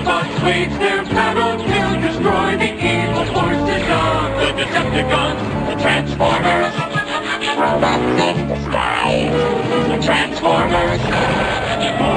Autobots wage their battle to destroy the evil forces of the Decepticons, the Transformers. Robots in disguise. The Transformers.